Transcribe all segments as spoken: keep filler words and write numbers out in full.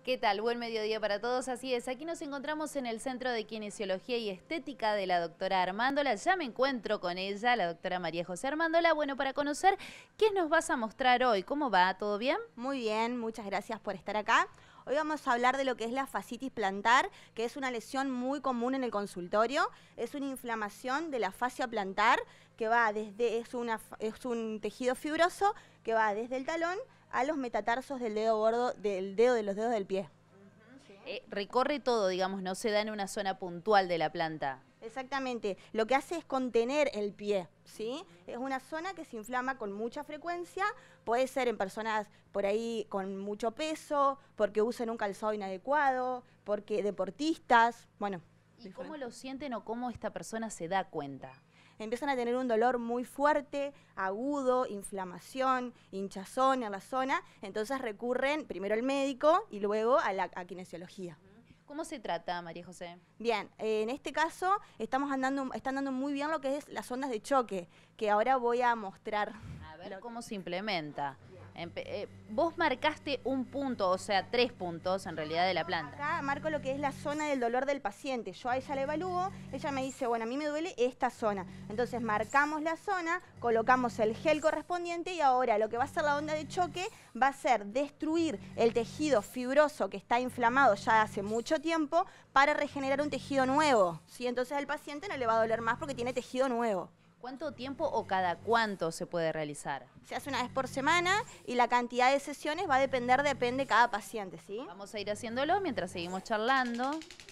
¿Qué tal? Buen mediodía para todos. Así es, aquí nos encontramos en el Centro de Kinesiología y Estética de la doctora Armándola. Ya me encuentro con ella, la doctora María José Armándola. Bueno, para conocer qué nos vas a mostrar hoy. ¿Cómo va? ¿Todo bien? Muy bien, muchas gracias por estar acá. Hoy vamos a hablar de lo que es la fascitis plantar, que es una lesión muy común en el consultorio. Es una inflamación de la fascia plantar que va desde, es, una, es un tejido fibroso que va desde el talón a los metatarsos del dedo gordo, del dedo de los dedos del pie. Eh, recorre todo, digamos, no se da en una zona puntual de la planta. Exactamente, lo que hace es contener el pie, ¿sí? Es una zona que se inflama con mucha frecuencia, puede ser en personas por ahí con mucho peso, porque usan un calzado inadecuado, porque deportistas, bueno. ¿Y cómo lo sienten o cómo esta persona se da cuenta? Empiezan a tener un dolor muy fuerte, agudo, inflamación, hinchazón en la zona, entonces recurren primero al médico y luego a la a kinesiología. ¿Cómo se trata, María José? Bien, eh, en este caso estamos andando, están dando muy bien lo que es las ondas de choque, que ahora voy a mostrar. A ver cómo se implementa. Empe eh, vos marcaste un punto, o sea, tres puntos en realidad de la planta. Acá marco lo que es la zona del dolor del paciente. Yo a ella la evalúo, ella me dice, bueno, a mí me duele esta zona. Entonces marcamos la zona, colocamos el gel correspondiente y ahora lo que va a hacer la onda de choque va a ser destruir el tejido fibroso que está inflamado ya hace mucho tiempo para regenerar un tejido nuevo, ¿sí? Entonces al paciente no le va a doler más porque tiene tejido nuevo. ¿Cuánto tiempo o cada cuánto se puede realizar? Se hace una vez por semana y la cantidad de sesiones va a depender, depende de cada paciente, ¿sí? Vamos a ir haciéndolo mientras seguimos charlando.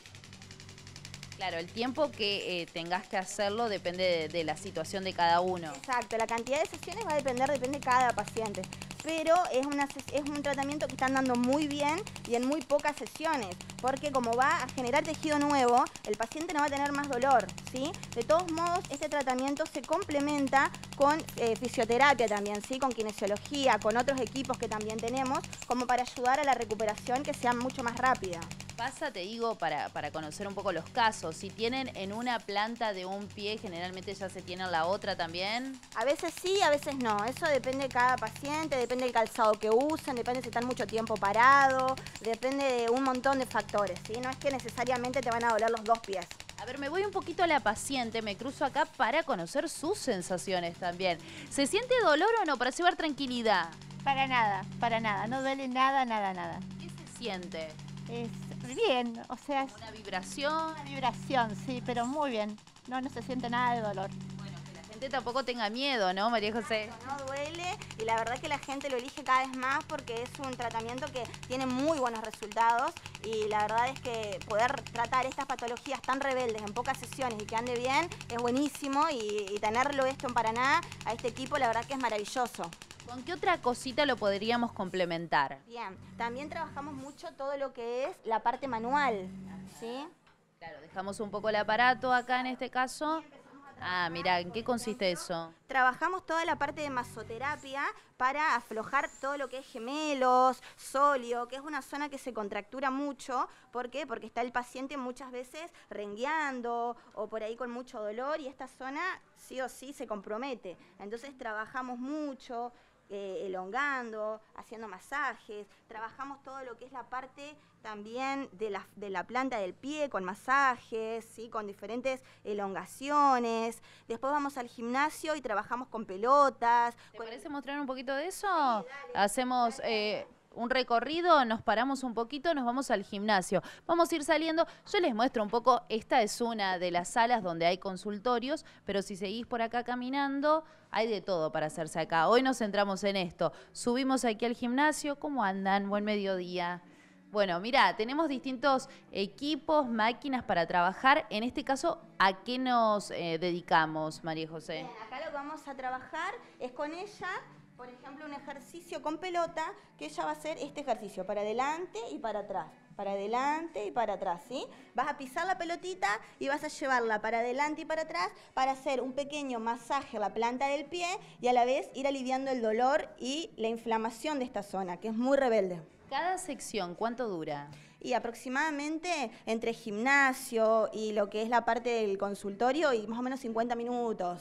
Claro, el tiempo que eh, tengas que hacerlo depende de, de la situación de cada uno. Exacto, la cantidad de sesiones va a depender, depende de cada paciente. Pero es, una, es un tratamiento que están dando muy bien y en muy pocas sesiones, porque como va a generar tejido nuevo, el paciente no va a tener más dolor, ¿sí? De todos modos, este tratamiento se complementa con eh, fisioterapia también, ¿sí? Con kinesiología, con otros equipos que también tenemos, como para ayudar a la recuperación que sea mucho más rápida. Pasa, te digo, para, para conocer un poco los casos, si tienen en una planta de un pie, generalmente ya se tiene en la otra también. A veces sí, a veces no, eso depende de cada paciente, depende del calzado que usen, depende si están mucho tiempo parado, depende de un montón de factores, ¿sí? No es que necesariamente te van a doler los dos pies. A ver, me voy un poquito a la paciente, me cruzo acá para conocer sus sensaciones también. ¿Se siente dolor o no? Para llevar tranquilidad. Para nada, para nada, no duele nada, nada, nada. ¿Qué se siente? Es bien, o sea, es ¿Una vibración? una vibración, sí, pero muy bien. No, no se siente nada de dolor. Bueno, que la gente tampoco tenga miedo, ¿no, María José? No duele y la verdad que la gente lo elige cada vez más porque es un tratamiento que tiene muy buenos resultados y la verdad es que poder tratar estas patologías tan rebeldes en pocas sesiones y que ande bien es buenísimo y, y tenerlo esto en Paraná, a este equipo, la verdad que es maravilloso. ¿Con qué otra cosita lo podríamos complementar? Bien, también trabajamos mucho todo lo que es la parte manual, ¿sí? Claro, dejamos un poco el aparato acá en este caso. Ah, mira, ¿en qué consiste eso? Trabajamos toda la parte de masoterapia para aflojar todo lo que es gemelos, sóleo, que es una zona que se contractura mucho. ¿Por qué? Porque está el paciente muchas veces rengueando o por ahí con mucho dolor y esta zona sí o sí se compromete. Entonces trabajamos mucho. Eh, elongando, haciendo masajes, trabajamos todo lo que es la parte también de la, de la planta del pie con masajes, ¿sí? Con diferentes elongaciones. Después vamos al gimnasio y trabajamos con pelotas. ¿Te con... parece mostrar un poquito de eso? Sí, dale. Hacemos eh, un recorrido, nos paramos un poquito, nos vamos al gimnasio. Vamos a ir saliendo, yo les muestro un poco, esta es una de las salas donde hay consultorios, pero si seguís por acá caminando, hay de todo para hacerse acá. Hoy nos centramos en esto. Subimos aquí al gimnasio. ¿Cómo andan? Buen mediodía. Bueno, mira, tenemos distintos equipos, máquinas para trabajar. En este caso, ¿a qué nos eh, dedicamos, María José? Bien, acá lo que vamos a trabajar es con ella, por ejemplo, un ejercicio con pelota, que ella va a hacer este ejercicio, para adelante y para atrás. Para adelante y para atrás, ¿sí? Vas a pisar la pelotita y vas a llevarla para adelante y para atrás para hacer un pequeño masaje a la planta del pie y a la vez ir aliviando el dolor y la inflamación de esta zona, que es muy rebelde. ¿Cada sección cuánto dura? Y aproximadamente entre gimnasio y lo que es la parte del consultorio y más o menos cincuenta minutos.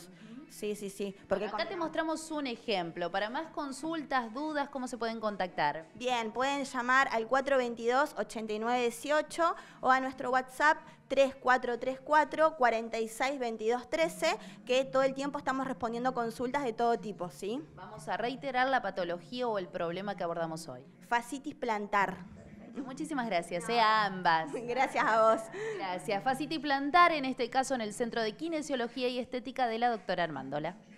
Sí, sí, sí. Porque Acá con- te mostramos un ejemplo. Para más consultas, dudas, ¿cómo se pueden contactar? Bien, pueden llamar al cuatro dos dos, ocho nueve uno ocho o a nuestro WhatsApp tres cuatro tres cuatro, cuatro seis dos dos uno tres, que todo el tiempo estamos respondiendo consultas de todo tipo, ¿sí? Vamos a reiterar la patología o el problema que abordamos hoy. Fascitis plantar. Muchísimas gracias, eh, a ambas. Gracias a vos. Gracias. Fascitis plantar, en este caso en el Centro de Kinesiología y Estética de la doctora Armándola.